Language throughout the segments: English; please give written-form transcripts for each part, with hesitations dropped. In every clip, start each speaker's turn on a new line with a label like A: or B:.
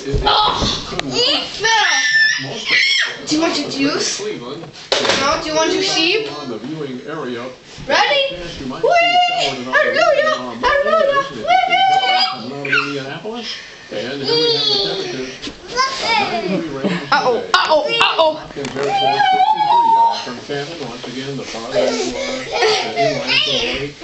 A: Do you want your juice? No, do you want your sheep? Ready? Whee! Hallelujah! Hallelujah!
B: And here we have the temperatures.
A: Uh-oh!
B: From Canton, once again, the farther you are inland from the lake,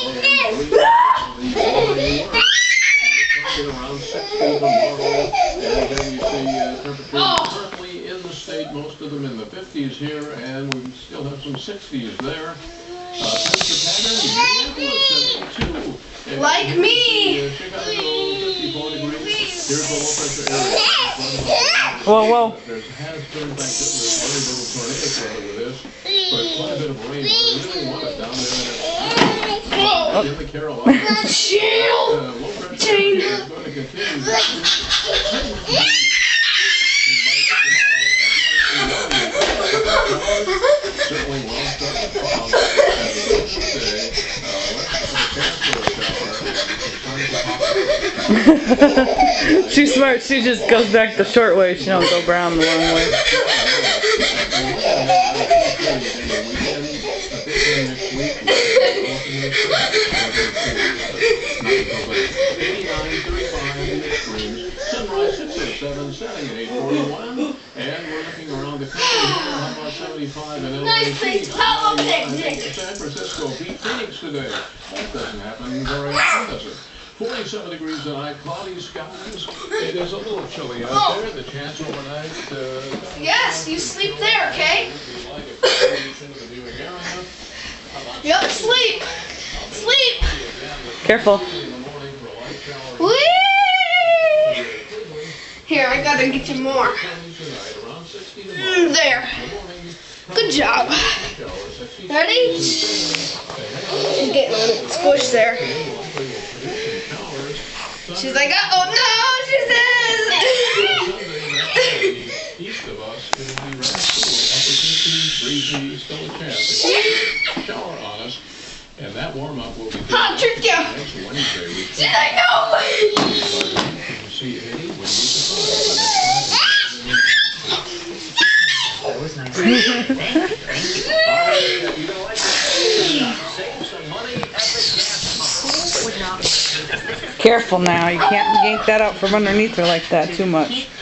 B: around 60 tomorrow, and then we see temperatures currently in the state, most of them in the 50s here, and we still have some 60s there. Temperature pattern, Minneapolis 72.
A: Like me!
B: Chicago 54 degrees. Here's the low pressure area.
C: Whoa.
B: There has been, thank goodness, very little tornado weather with this, but quite a bit of rain. I really want it down there in the Carolinas.
A: Shield!
B: Low pressure
A: Jane!
B: is going to continue. Certainly won't start to fall.
C: She's smart. She just goes back the short way. She don't go around the long way.
B: Sunrise 607, setting at 8:41, and we're looking around the country here. How about 75 in LA?
A: Nice place. Hello, picnic.
B: San Francisco beat Phoenix today. That doesn't happen very often, does it? 47 degrees tonight, cloudy skies. It is a little chilly out there. The chance overnight.
A: Yes, you sleep there, okay? Yep, sleep. Sleep.
C: Careful.
A: Whee! Here, I gotta get you more. There. Good job. Ready? I'm getting on it. Squish there. She's like, oh no, she says.
B: East of us, it'll be rather cool. Breezy, still a chance. Shower on us, and that warm up will be
A: I'll trick you.
B: next Wednesday.
A: She's like, no.
B: See Eddie when
D: That was nice. Thank you. Save some money at the gas pump.
C: Careful now. You can't yank that out from underneath her like that too much.